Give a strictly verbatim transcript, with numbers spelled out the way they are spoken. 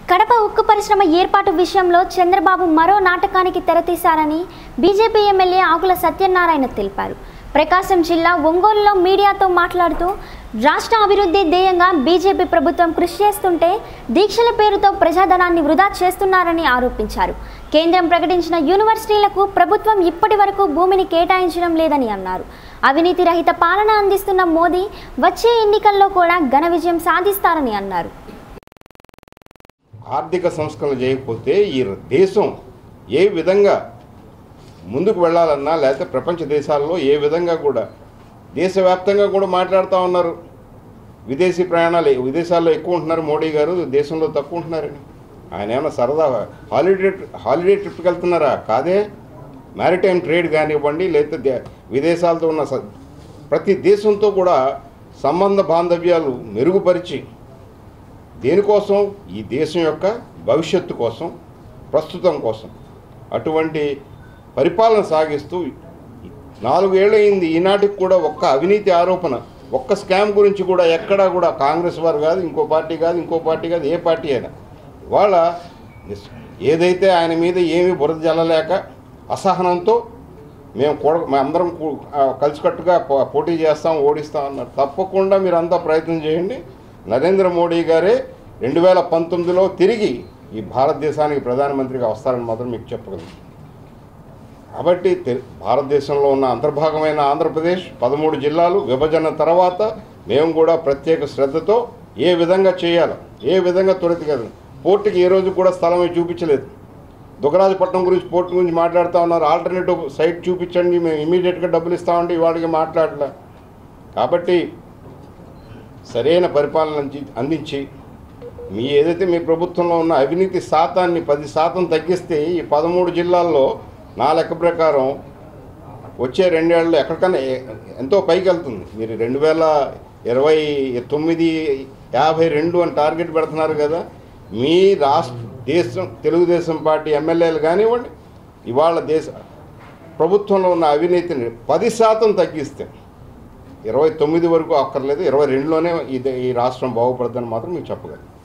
కడప ఉక్కు పరిశ్రమ ఏర్పాటు విషయంలో చంద్రబాబు మరో నాటకానికి తెరతీశారని బీజేపీ ఎమ్మెల్యే ఆకుల సత్యనారాయణ తెలిపారు. ప్రకాశం జిల్లా ఒంగోలులో మీడియాతో మాట్లాడుతూ రాష్ట్ర అభివృద్ధి ధ్యేయంగా బీజేపీ ప్రభుత్వం కృషి చేస్తుంటే దీక్షల పేరుతో ప్రజాధనాన్ని వృధా చేస్తున్నారని ఆరోపించారు. కేంద్రం ప్రకటించిన యూనివర్సిటీలకు ప్రభుత్వం ఇప్పటి వరకు భూమిని కేటాయించడం లేదని అన్నారు. అవినీతి రహిత పాలన అందిస్తున్న మోదీ వచ్చే ఎన్నికల్లో కూడా ఘన విజయం సాధిస్తారని అన్నారు. ఆర్థిక సంస్కరణ చేయకపోతే ఈ దేశం ఏ విధంగా ముందుకు వెళ్ళాలన్నా లేకపోతే ప్రపంచ దేశాల్లో ఏ విధంగా కూడా దేశవ్యాప్తంగా కూడా మాట్లాడుతూ ఉన్నారు. విదేశీ ప్రయాణాలు విదేశాల్లో ఎక్కువ ఉంటున్నారు, మోడీ గారు దేశంలో తక్కువ ఉంటున్నారని. ఆయన ఏమన్నా సరదా హాలిడే హాలిడే ట్రిప్కి వెళ్తున్నారా? కాదే. మ్యారిటైమ్ ట్రేడ్ కానివ్వండి, లేకపోతే విదేశాలతో ఉన్న ప్రతి దేశంతో కూడా సంబంధ బాంధవ్యాలు మెరుగుపరిచి దేనికోసం? ఈ దేశం యొక్క భవిష్యత్తు కోసం, ప్రస్తుతం కోసం అటువంటి పరిపాలన సాగిస్తూ నాలుగేళ్ళయింది. ఈనాటికి కూడా ఒక్క అవినీతి ఆరోపణ, ఒక్క స్కామ్ గురించి కూడా ఎక్కడా కూడా కాంగ్రెస్ వారు కాదు, ఇంకో పార్టీ కాదు, ఇంకో పార్టీ కాదు, ఏ పార్టీ అయినా వాళ్ళ ఏదైతే ఆయన మీద ఏమీ బురద జల్లలేక అసహనంతో మేము కూడా మేమందరం కలిసికట్టుగా పోటీ చేస్తాం, ఓడిస్తాం అన్నారు. తప్పకుండా మీరు అంతా ప్రయత్నం చేయండి. నరేంద్ర మోడీ గారే రెండు వేల పంతొమ్మిదిలో తిరిగి ఈ భారతదేశానికి ప్రధానమంత్రిగా వస్తారని మాత్రం మీకు చెప్పగలను. కాబట్టి భారతదేశంలో ఉన్న అంతర్భాగమైన ఆంధ్రప్రదేశ్ పదమూడు జిల్లాలు విభజన తర్వాత మేము కూడా ప్రత్యేక శ్రద్ధతో ఏ విధంగా చేయాలో, ఏ విధంగా త్వరితగతిన పోర్టుకి ఏ రోజు కూడా స్థలం చూపించలేదు. దుగ్గరాజపట్నం గురించి పోర్టు గురించి మాట్లాడుతూ ఉన్నారు. ఆల్టర్నేటివ్ సైట్ చూపించండి, మేము ఇమీడియట్గా డబ్బులు ఇస్తామంటే ఇవాళకి మాట్లాడలే. కాబట్టి సరైన పరిపాలన అందించి మీ ఏదైతే మీ ప్రభుత్వంలో ఉన్న అవినీతి శాతాన్ని పది శాతం తగ్గిస్తే ఈ పదమూడు జిల్లాల్లో నా లెక్క ప్రకారం వచ్చే రెండేళ్లలో ఎక్కడికన్నా ఎంతో పైకి వెళ్తుంది. మీరు రెండు వేల ఇరవై తొమ్మిది యాభై రెండు అని టార్గెట్ పెడుతున్నారు కదా. మీ రాష్ట్ర దేశం తెలుగుదేశం పార్టీ ఎమ్మెల్యేలు కానివ్వండి, ఇవాళ దేశ ప్రభుత్వంలో ఉన్న అవినీతిని పది శాతం తగ్గిస్తే ఇరవై తొమ్మిది వరకు అక్కర్లేదు, ఇరవై రెండులోనే ఇది ఈ రాష్ట్రం బాగుపడుతుందని మాత్రం మీకు చెప్పగలను.